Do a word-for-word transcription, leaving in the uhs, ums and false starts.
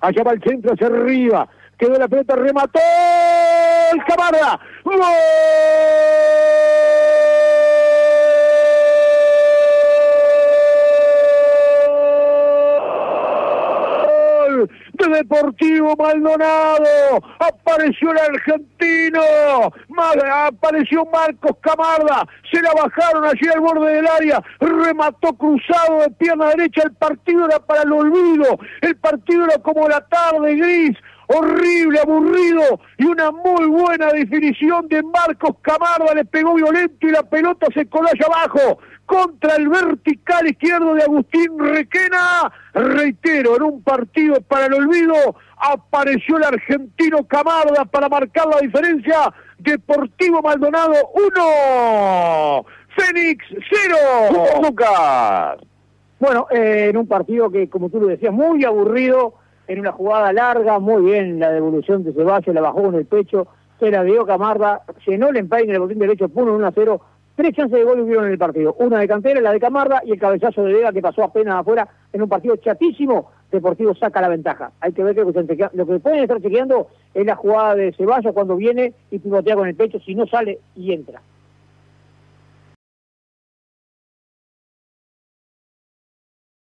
allá va el centro hacia arriba, quedó la pelota, remató el Camarda, ¡gol! De Deportivo Maldonado, apareció el argentino, apareció Marcos Camarda, se la bajaron allí al borde del área, remató cruzado de pierna derecha, el partido era para el olvido, el partido era como la tarde gris, horrible, aburrido, y una muy buena definición de Marcos Camarda, le pegó violento y la pelota se coló allá abajo, contra el vertical izquierdo de Agustín Requena. Reitero, en un partido para el olvido, apareció el argentino Camarda para marcar la diferencia. Deportivo Maldonado uno, Fénix cero. Lucas. Bueno, eh, en un partido que, como tú lo decías, muy aburrido, en una jugada larga, muy bien la devolución de Ceballos, la bajó con el pecho, se la dio Camarda, llenó el empaque en el botín derecho, puso uno a cero. Tres chances de gol hubieron en el partido. Una de Cantera, la de Camarda y el cabezazo de Vega que pasó apenas afuera en un partido chatísimo. Deportivo saca la ventaja. Hay que ver que lo que, lo que pueden estar chequeando es la jugada de Ceballos cuando viene y pivotea con el pecho, si no sale y entra.